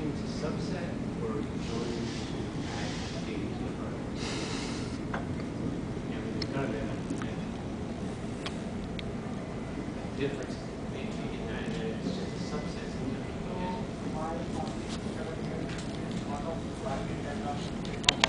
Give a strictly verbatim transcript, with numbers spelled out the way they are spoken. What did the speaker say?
join to subset or join to add data to the front? I mean, there's none of that. Difference.